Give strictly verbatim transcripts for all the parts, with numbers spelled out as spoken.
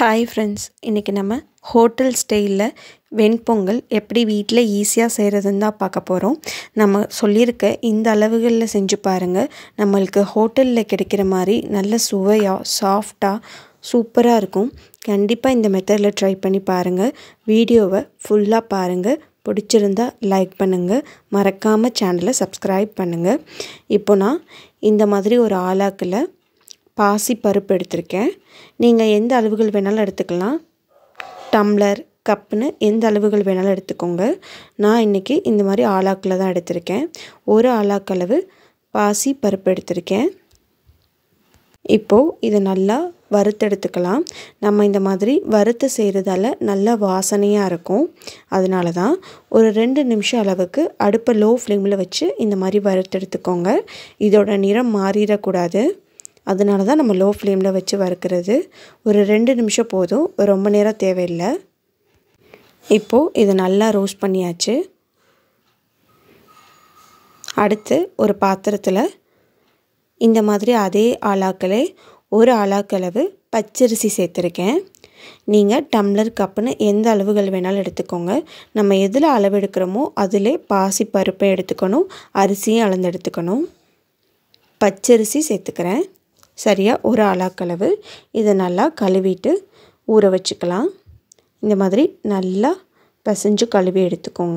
Hi friends, இன்றைக்கி நம்ம hotel ஸ்டைலில் வெண்பொங்கல் எப்படி வீட்டில் ஈஸியாக செய்கிறதுன்னு தான் பார்க்க போகிறோம். நம்ம சொல்லியிருக்க இந்த அளவுகளில் செஞ்சு பாருங்கள். நம்மளுக்கு ஹோட்டலில் கிடைக்கிற மாதிரி நல்ல சுவையாக சாஃப்டாக சூப்பராக இருக்கும். கண்டிப்பாக இந்த மெத்தடில் ட்ரை பண்ணி பாருங்கள். வீடியோவை ஃபுல்லாக பாருங்கள். பிடிச்சிருந்தா லைக் பண்ணுங்கள். மறக்காமல் சேனலை சப்ஸ்கிரைப் பண்ணுங்கள். இப்போ நான் இந்த மாதிரி ஒரு ஆலாக்கில் பாசி பருப்பு எடுத்திருக்கேன். நீங்கள் எந்த அளவுகள் வேணாலும் எடுத்துக்கலாம். டம்ளர், கப்புன்னு எந்த அளவுகள் வேணாலும் எடுத்துக்கோங்க. நான் இன்றைக்கி இந்த மாதிரி ஆலாக்கில் தான் எடுத்திருக்கேன். ஒரு ஆலாக்களவு பாசி பருப்பு எடுத்திருக்கேன். இப்போது இதை நல்லா வறுத்தெடுத்துக்கலாம். நம்ம இந்த மாதிரி வறுத்து செய்கிறதால நல்ல வாசனையாக இருக்கும். அதனால தான் ஒரு ரெண்டு நிமிஷம் அளவுக்கு அடுப்பை லோ ஃப்ளேமில் வச்சு இந்த மாதிரி வறுத்தெடுத்துக்கோங்க. இதோட நிறம் மாறிடக்கூடாது. அதனால தான் நம்ம லோ ஃப்ளேமில் வச்சு வறுக்கிறது. ஒரு ரெண்டு நிமிஷம் போதும், ரொம்ப நேரம் தேவையில்லை. இப்போது இதை நல்லா ரோஸ்ட் பண்ணியாச்சு. அடுத்து ஒரு பாத்திரத்தில் இந்த மாதிரி அதே ஆலாக்களே ஒரு ஆலாக்களவு பச்சரிசி சேர்த்துருக்கேன். நீங்கள் டம்ளர், கப்புன்னு எந்த அளவுகள் வேணாலும் எடுத்துக்கோங்க. நம்ம எதில் அளவு எடுக்கிறோமோ அதிலே பாசி பருப்பை எடுத்துக்கணும், அரிசியும் அளந்து எடுத்துக்கணும். பச்சரிசி சேர்த்துக்கிறேன். சரியாக ஒரு ஆலாக்களவு. இதை நல்லா கழுவிட்டு ஊற வச்சுக்கலாம். இந்த மாதிரி நல்லா பிசைஞ்சு கழுவி எடுத்துக்கோங்க.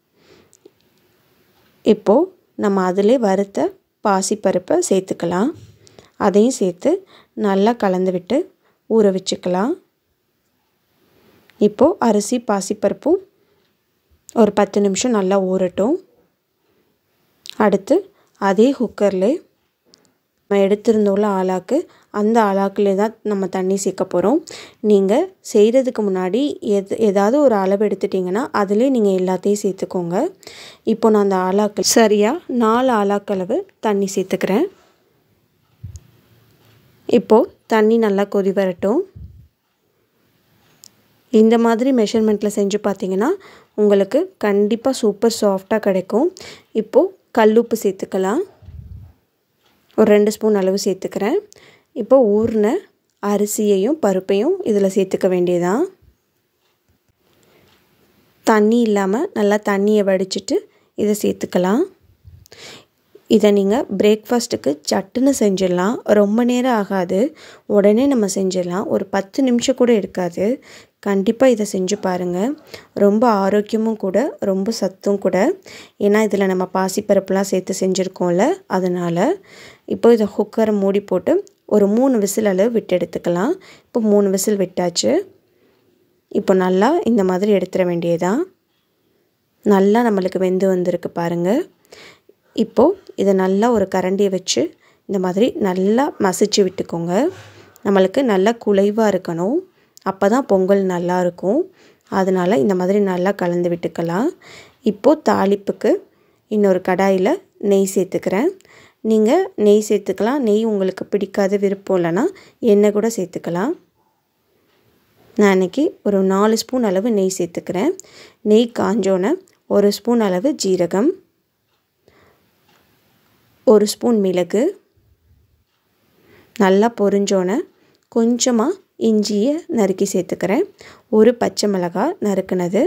இப்போது நம்ம அதிலே வறுத்த பாசிப்பருப்பை சேர்த்துக்கலாம். அதையும் சேர்த்து நல்லா கலந்து விட்டு ஊற வச்சுக்கலாம். இப்போது அரிசி பாசிப்பருப்பும் ஒரு பத்து நிமிஷம் நல்லா ஊறட்டும். அடுத்து அதே குக்கரில் நம்ம எடுத்திருந்தோம்ல ஆலாக்கு, அந்த ஆலாக்கிலே தான் நம்ம தண்ணி சேர்க்க போகிறோம். நீங்கள் செய்கிறதுக்கு முன்னாடி எது ஏதாவது ஒரு அளவு எடுத்துட்டிங்கன்னா அதிலே நீங்கள் எல்லாத்தையும் சேர்த்துக்கோங்க. இப்போ நான் அந்த ஆலாக்கு சரியாக நாலு ஆலாக்களவு தண்ணி சேர்த்துக்கிறேன். இப்போது தண்ணி நல்லா கொதி வரட்டும். இந்த மாதிரி மெஷர்மெண்ட்டில் செஞ்சு பார்த்தீங்கன்னா உங்களுக்கு கண்டிப்பாக சூப்பர் சாஃப்டாக கிடைக்கும். இப்போது கல்லுப்பு சேர்த்துக்கலாம். ஒரு ரெண்டு ஸ்பூன் அளவு சேர்த்துக்கிறேன். இப்போ ஊறின அரிசியையும் பருப்பையும் இதில் சேர்த்துக்க வேண்டியதான். தண்ணி இல்லாமல் நல்லா தண்ணியை வடிச்சிட்டு இதை சேர்த்துக்கலாம். இதை நீங்கள் பிரேக்ஃபாஸ்ட்டுக்கு சட்டுன்னு செஞ்சிடலாம். ரொம்ப நேரம் ஆகாது, உடனே நம்ம செஞ்சிடலாம். ஒரு பத்து நிமிஷம் கூட எடுக்காது. கண்டிப்பாக இதை செஞ்சு பாருங்கள். ரொம்ப ஆரோக்கியமும் கூட, ரொம்ப சத்தும் கூட. ஏன்னா இதில் நம்ம பாசிப்பருப்புலாம் சேர்த்து செஞ்சுருக்கோம்ல, அதனால். இப்போ இதை குக்கரை மூடி போட்டு ஒரு மூணு விசில் அளவு விட்டு எடுத்துக்கலாம். இப்போ மூணு விசில் விட்டாச்சு. இப்போ நல்லா இந்த மாதிரி எடுத்துட வேண்டியதான். நல்லா நம்மளுக்கு வெந்து வந்திருக்கு பாருங்கள். இப்போது இதை நல்லா ஒரு கரண்டியை வச்சு இந்த மாதிரி நல்லா மசிச்சு விட்டுக்கோங்க. நம்மளுக்கு நல்லா குழைவாக இருக்கணும். அப்போ தான் பொங்கல் நல்லாயிருக்கும். அதனால் இந்த மாதிரி நல்லா கலந்து விட்டுக்கலாம். இப்போது தாளிப்புக்கு இன்னொரு கடாயில் நெய் சேர்த்துக்கிறேன். நீங்கள் நெய் சேர்த்துக்கலாம். நெய் உங்களுக்கு பிடிக்காத விருப்பம் இல்லைன்னா எண்ணெய் கூட சேர்த்துக்கலாம். நான் இன்றைக்கி ஒரு நாலு ஸ்பூன் அளவு நெய் சேர்த்துக்கிறேன். நெய் காஞ்சோன்னே ஒரு ஸ்பூன் அளவு ஜீரகம், ஒரு ஸ்பூன் மிளகு, நல்லா பொரிஞ்சோன்னே கொஞ்சமாக இஞ்சியை நறுக்கி சேர்த்துக்கிறேன். ஒரு பச்சை மிளகாய் நறுக்குனது,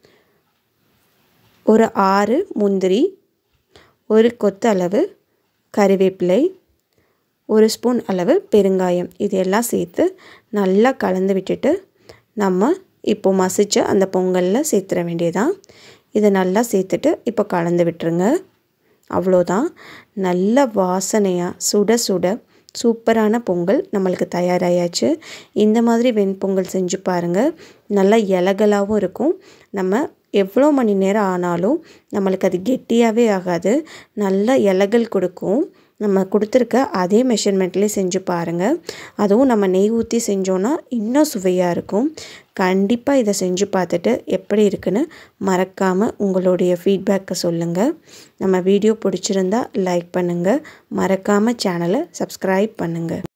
ஒரு ஆறு முந்திரி, ஒரு கொத்து அளவு கறிவேப்பிலை, ஒரு ஸ்பூன் அளவு பெருங்காயம், இதெல்லாம் சேர்த்து நல்லா கலந்து விட்டுட்டு நம்ம இப்போ மசிச்சு அந்த பொங்கலில் சேர்த்துற வேண்டியதான். இதை நல்லா சேர்த்துட்டு இப்போ கலந்து விட்டுருங்க. அவ்வளோதான். நல்ல வாசனையாக சுட சுட சூப்பரான பொங்கல் நம்மளுக்கு தயாராகியாச்சு. இந்த மாதிரி வெண்பொங்கல் செஞ்சு பாருங்கள். நல்லா இலகலாகவும் இருக்கும். நம்ம எவ்வளோ மணி நேரம் ஆனாலும் நம்மளுக்கு அது கெட்டியாகவே ஆகாது. நல்ல இலகல் கொடுக்கும். நம்ம கொடுத்துருக்க அதே மெஷர்மெண்ட்லேயே செஞ்சு பாருங்கள். அதுவும் நம்ம நெய் ஊற்றி செஞ்சோன்னா இன்னும் சுவையாக இருக்கும். கண்டிப்பாக இதை செஞ்சு பார்த்துட்டு எப்படி இருக்குன்னு மறக்காமல் உங்களுடைய ஃபீட்பேக்கை சொல்லுங்கள். நம்ம வீடியோ பிடிச்சிருந்தா லைக் பண்ணுங்கள். மறக்காமல் சேனலை சப்ஸ்கிரைப் பண்ணுங்கள்.